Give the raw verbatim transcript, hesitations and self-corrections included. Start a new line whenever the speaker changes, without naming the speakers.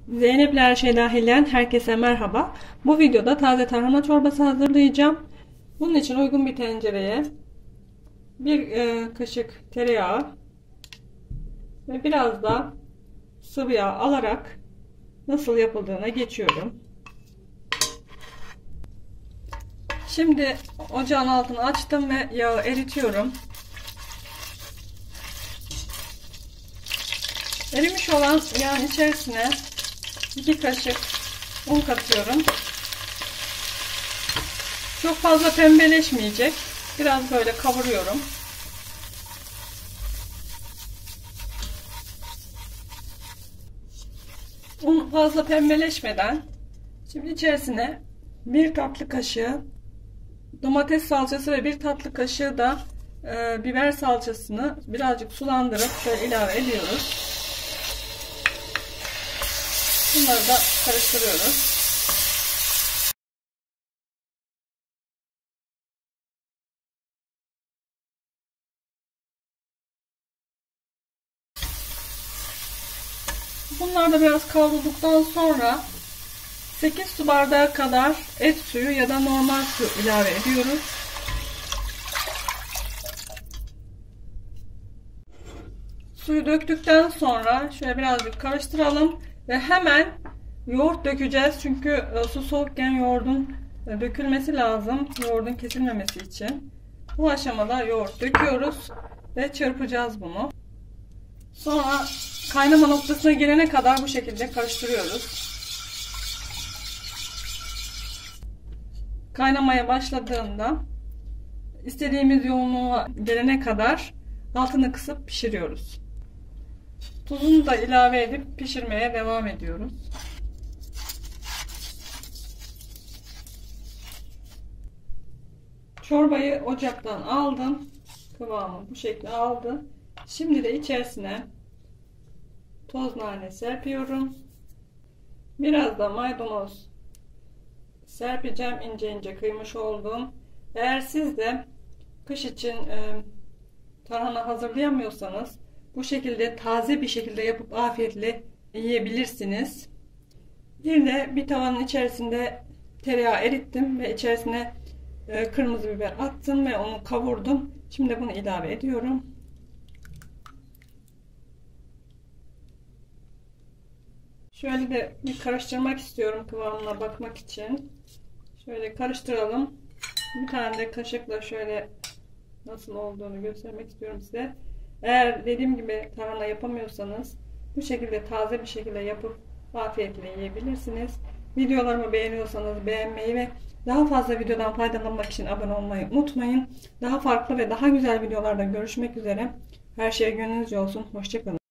Zeynep'le Her Şey Dahil'den herkese merhaba. Bu videoda taze tarhana çorbası hazırlayacağım. Bunun için uygun bir tencereye bir e, kaşık tereyağı ve biraz da sıvı yağ alarak nasıl yapıldığına geçiyorum. Şimdi ocağın altını açtım ve yağı eritiyorum. Erimiş olan yağın içerisine iki kaşık un katıyorum. Çok fazla pembeleşmeyecek. Biraz böyle kavuruyorum. Un fazla pembeleşmeden şimdi içerisine bir tatlı kaşığı domates salçası ve bir tatlı kaşığı da e, biber salçasını birazcık sulandırıp şöyle ilave ediyoruz. Bunları da karıştırıyoruz. Bunlar da biraz kavrulduktan sonra sekiz su bardağı kadar et suyu ya da normal su ilave ediyoruz. Suyu döktükten sonra şöyle birazcık karıştıralım ve hemen yoğurt dökeceğiz. Çünkü su soğukken yoğurdun dökülmesi lazım. Yoğurdun kesilmemesi için. Bu aşamada yoğurt döküyoruz ve çırpacağız bunu. Sonra kaynama noktasına gelene kadar bu şekilde karıştırıyoruz. Kaynamaya başladığında istediğimiz yoğunluğa gelene kadar altını kısıp pişiriyoruz. Tuzunu da ilave edip pişirmeye devam ediyoruz. Çorbayı ocaktan aldım. Kıvamı bu şekilde aldı. Şimdi de içerisine toz nane serpiyorum. Biraz da maydanoz serpeceğim. İnce ince kıymış olduğum. Eğer siz de kış için e, tarhana hazırlayamıyorsanız bu şekilde taze bir şekilde yapıp afiyetle yiyebilirsiniz. Bir de bir tavanın içerisinde tereyağı erittim ve içerisine e, kırmızı biber attım ve onu kavurdum. Şimdi bunu ilave ediyorum. Şöyle de bir karıştırmak istiyorum kıvamına bakmak için. Şöyle karıştıralım. Bir tane de kaşıkla şöyle nasıl olduğunu göstermek istiyorum size. Eğer dediğim gibi tarhana yapamıyorsanız bu şekilde taze bir şekilde yapıp afiyetle yiyebilirsiniz. Videolarımı beğeniyorsanız beğenmeyi ve daha fazla videodan faydalanmak için abone olmayı unutmayın. Daha farklı ve daha güzel videolarda görüşmek üzere. Her şey gönlünüzce olsun. Hoşça kalın.